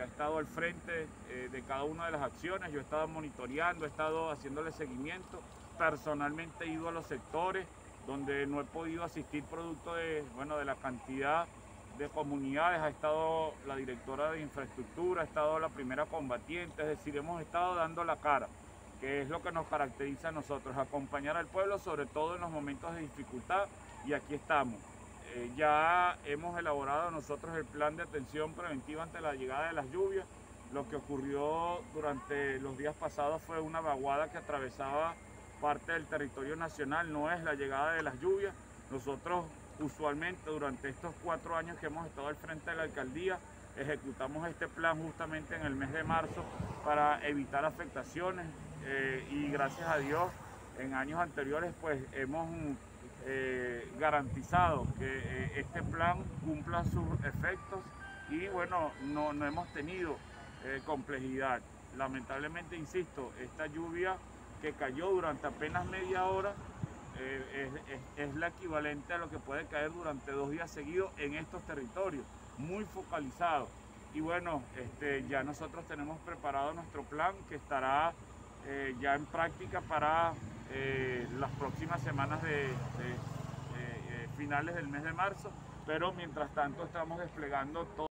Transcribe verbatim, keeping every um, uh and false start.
ha estado al frente eh, de cada una de las acciones. Yo he estado monitoreando, he estado haciéndole seguimiento. Personalmente he ido a los sectores donde no he podido asistir producto de, bueno, de la cantidad de comunidades. Ha estado la directora de infraestructura, ha estado la primera combatiente, es decir, hemos estado dando la cara, que es lo que nos caracteriza a nosotros, acompañar al pueblo, sobre todo en los momentos de dificultad, y aquí estamos. Eh, ya hemos elaborado nosotros el plan de atención preventiva ante la llegada de las lluvias. Lo que ocurrió durante los días pasados fue una vaguada que atravesaba parte del territorio nacional, no es la llegada de las lluvias. Nosotros usualmente durante estos cuatro años que hemos estado al frente de la alcaldía, ejecutamos este plan justamente en el mes de marzo para evitar afectaciones eh, y gracias a Dios en años anteriores pues hemos eh, garantizado que eh, este plan cumpla sus efectos y bueno, no, no hemos tenido eh, complejidad. Lamentablemente, insisto, esta lluvia que cayó durante apenas media hora eh, es, es, es la equivalente a lo que puede caer durante dos días seguidos en estos territorios, muy focalizado. Y bueno, este, ya nosotros tenemos preparado nuestro plan que estará eh, ya en práctica para eh, las próximas semanas de, de eh, finales del mes de marzo, pero mientras tanto estamos desplegando todo.